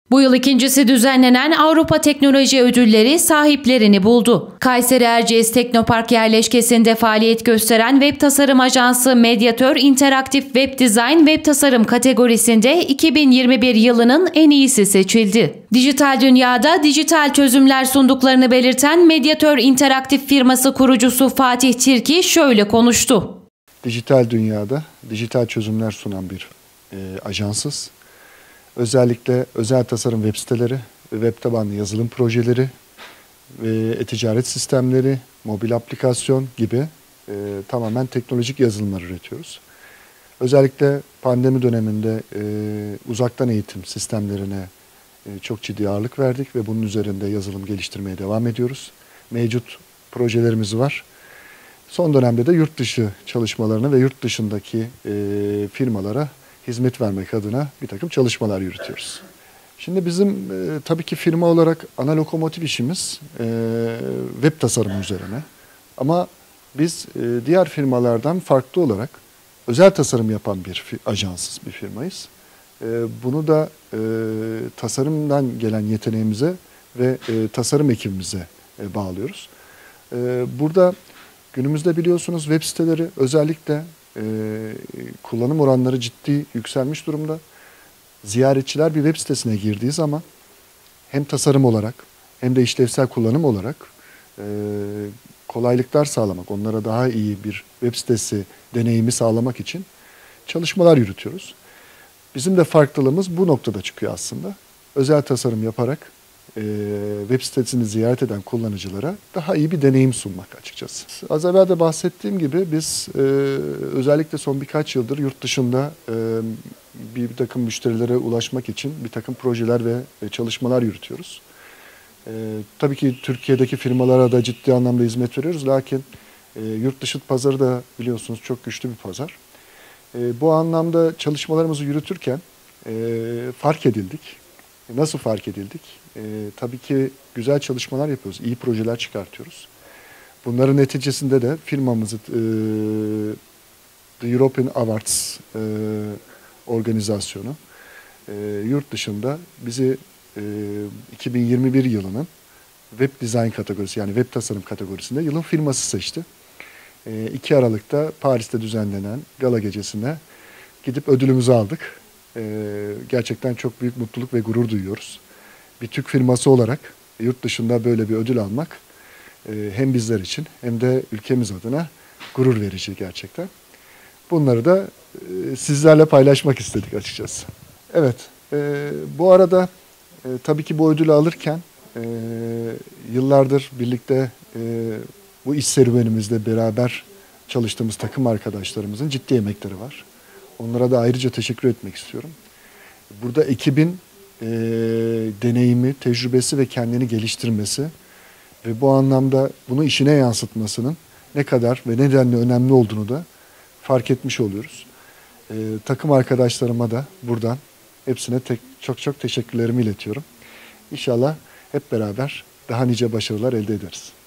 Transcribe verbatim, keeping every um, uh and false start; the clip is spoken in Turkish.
Bu yıl ikincisi düzenlenen Avrupa Teknoloji Ödülleri sahiplerini buldu. Kayseri Erciyes Teknopark yerleşkesinde faaliyet gösteren web tasarım ajansı Mediatör Interaktif Web Design Web Tasarım kategorisinde iki bin yirmi bir yılının en iyisi seçildi. Dijital dünyada dijital çözümler sunduklarını belirten Mediatör Interaktif firması kurucusu Fatih Tirki şöyle konuştu. Dijital dünyada dijital çözümler sunan bir e, ajansız. Özellikle özel tasarım web siteleri, web tabanlı yazılım projeleri, ve e-ticaret sistemleri, mobil aplikasyon gibi e, tamamen teknolojik yazılımlar üretiyoruz. Özellikle pandemi döneminde e, uzaktan eğitim sistemlerine e, çok ciddi ağırlık verdik ve bunun üzerinde yazılım geliştirmeye devam ediyoruz. Mevcut projelerimiz var. Son dönemde de yurt dışı çalışmalarına ve yurt dışındaki e, firmalara hizmet vermek adına bir takım çalışmalar yürütüyoruz. Şimdi bizim e, tabii ki firma olarak ana lokomotif işimiz e, web tasarımı üzerine. Ama biz e, diğer firmalardan farklı olarak özel tasarım yapan bir ajansız bir firmayız. E, bunu da e, tasarımdan gelen yeteneğimize ve e, tasarım ekibimize e, bağlıyoruz. E, burada günümüzde biliyorsunuz web siteleri özellikle e, kullanım oranları ciddi yükselmiş durumda. Ziyaretçiler bir web sitesine girdiği zaman hem tasarım olarak hem de işlevsel kullanım olarak e, kolaylıklar sağlamak, onlara daha iyi bir web sitesi deneyimi sağlamak için çalışmalar yürütüyoruz. Bizim de farklılığımız bu noktada çıkıyor aslında. Özel tasarım yaparak e, web sitesini ziyaret eden kullanıcılara daha iyi bir deneyim sunmak açıkçası. Az evvel de bahsettiğim gibi biz e, özellikle son birkaç yıldır yurt dışında e, bir, bir takım müşterilere ulaşmak için bir takım projeler ve e, çalışmalar yürütüyoruz. E, tabii ki Türkiye'deki firmalara da ciddi anlamda hizmet veriyoruz. Lakin e, yurt dışı pazarı da biliyorsunuz çok güçlü bir pazar. E, bu anlamda çalışmalarımızı yürütürken e, fark edildik. E, nasıl fark edildik? E, tabii ki güzel çalışmalar yapıyoruz, iyi projeler çıkartıyoruz. Bunların neticesinde de firmamızı e, The European Awards e, organizasyonu e, yurt dışında bizi e, iki bin yirmi bir yılının web design kategorisi yani web tasarım kategorisinde yılın firması seçti. E, iki Aralık'ta Paris'te düzenlenen gala gecesine gidip ödülümüzü aldık. E, gerçekten çok büyük mutluluk ve gurur duyuyoruz. Bir Türk firması olarak yurt dışında böyle bir ödül almak e, hem bizler için hem de ülkemiz adına gurur verici gerçekten. Bunları da e, sizlerle paylaşmak istedik açıkçası. Evet, e, bu arada e, tabii ki bu ödülü alırken e, yıllardır birlikte e, bu iş serüvenimizde beraber çalıştığımız takım arkadaşlarımızın ciddi emekleri var. Onlara da ayrıca teşekkür etmek istiyorum. Burada ekibin e, deneyimi, tecrübesi ve kendini geliştirmesi ve bu anlamda bunu işine yansıtmasının ne kadar ve nedenle önemli olduğunu da fark etmiş oluyoruz. Ee, takım arkadaşlarıma da buradan hepsine tek, çok çok teşekkürlerimi iletiyorum. İnşallah hep beraber daha nice başarılar elde ederiz.